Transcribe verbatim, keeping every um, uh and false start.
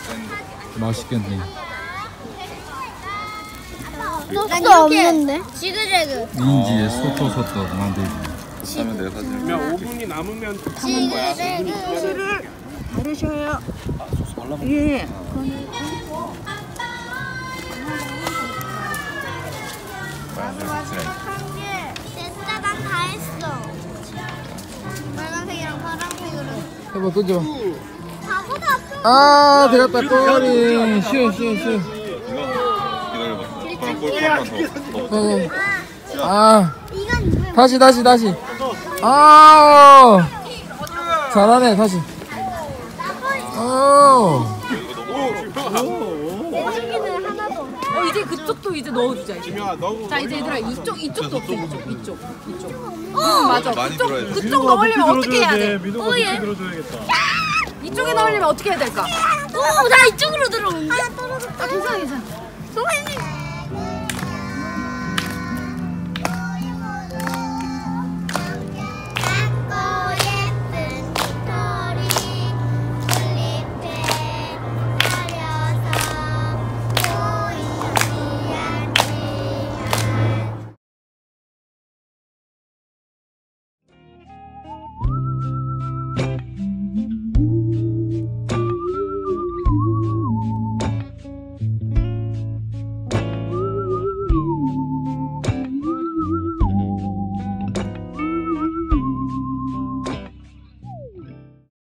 맛있겠네. 소스 없는데? 지그재그. 민지에 소토 소토 만들지. 하면 내가 사진. 그러면 오 분이 남으면 하는 거야. 소스를 바르셔요. 예. 됐다, 난 다 했어. 빨간색이랑 파란색으로. 해봐, 끄죠. 바보다 앞으로. 아, 되었다, 꼬리. 쉬어, 쉬어, 쉬어. 기다려봐. 그럼 골프 한번 더. 어. 아, 이건 뭐야? 다시, 다시, 다시. 아, 잘하네, 다시. 어. 내시기는 하나도 없어. 어, 이제 그쪽도 이제 넣어주자. 이제. 지명아 너무. 자, 이제 얘들아 이쪽 이쪽도 없어. 이쪽 이쪽 이쪽. 응, 어, 맞아. 많이 그쪽 들어야 돼. 그쪽 넣으려면 어떻게 해야 돼? 민호가 어, 얘. 들어줘야겠다. 이쪽에 넣으려면 어떻게 해야 될까? 오, 나 이쪽으로 들어온다. 하나 떨어졌다. 아, 괜찮아 괜찮아. 선생님.